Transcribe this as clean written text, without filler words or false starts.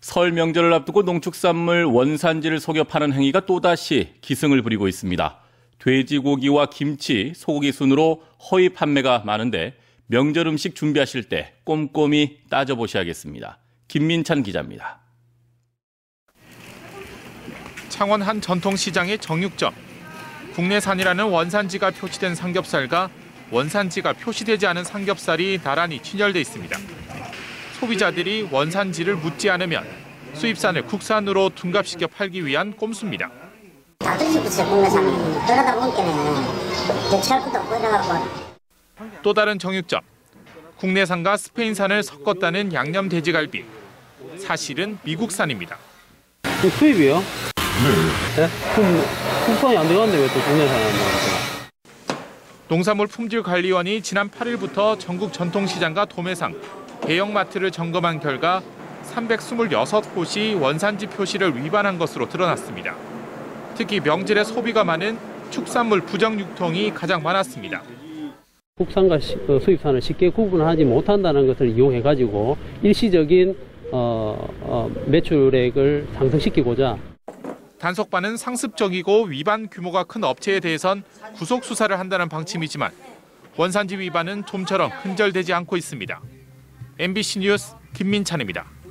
설 명절을 앞두고 농축산물 원산지를 속여 파는 행위가 또다시 기승을 부리고 있습니다. 돼지고기와 김치, 소고기 순으로 허위 판매가 많은데 명절 음식 준비하실 때 꼼꼼히 따져보셔야겠습니다. 김민찬 기자입니다. 창원 한 전통시장의 정육점. 국내산이라는 원산지가 표시된 삼겹살과 원산지가 표시되지 않은 삼겹살이 나란히 진열돼 있습니다. 소비자들이 원산지를 묻지 않으면 수입산을 국산으로 둔갑시켜 팔기 위한 꼼수입니다. 다 드시고 있어요, 국내산은. 그러다 보니까 대체할 것도 없고 이래갖고. 또 다른 정육점. 국내산과 스페인산을 섞었다는 양념 돼지갈비. 사실은 미국산입니다. 수입이요? 네. 국산이 안 들어갔는데 왜 또 국내산이 안 들어갔어요? 농산물품질관리원이 지난 8일부터 전국 전통시장과 도매상, 대형마트를 점검한 결과 326곳이 원산지 표시를 위반한 것으로 드러났습니다. 특히 명절에 소비가 많은 축산물 부정 유통이 가장 많았습니다. 국산과 수입산을 쉽게 구분하지 못한다는 것을 이용해가지고 일시적인 매출액을 상승시키고자 단속반은 상습적이고 위반 규모가 큰 업체에 대해선 구속 수사를 한다는 방침이지만 원산지 위반은 좀처럼 근절되지 않고 있습니다. MBC 뉴스 김민찬입니다.